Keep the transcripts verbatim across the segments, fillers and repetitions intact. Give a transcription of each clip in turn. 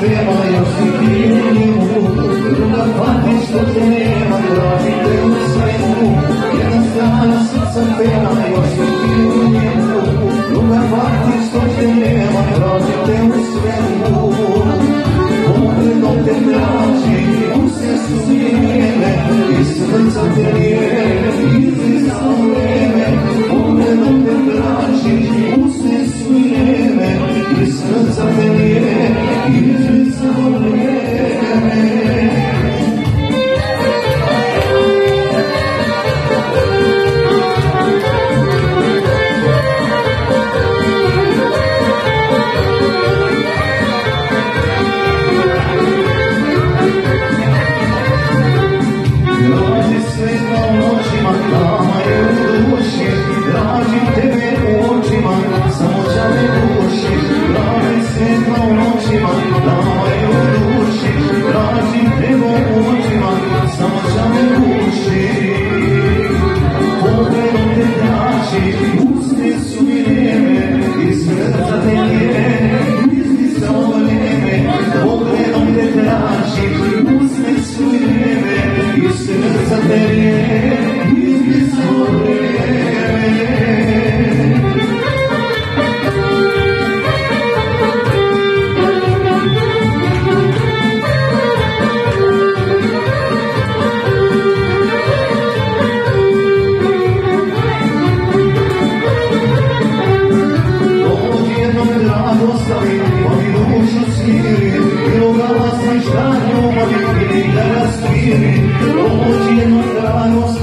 tema, još si ti u njemu, druga pati što te nema, traži te u svemu. Jedna strana srca tema, još si ti u njemu, druga pati što te nema, traži te u svemu. Pogledom te traži, u sve su vrijeme, iz srca te lijeme, izlisa vreme. Pogledom te traži, u sve su vrijeme, iz srca te lijeme, izlisa vreme.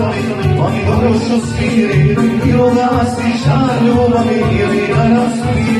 Io da si sta ljubavi ili da nas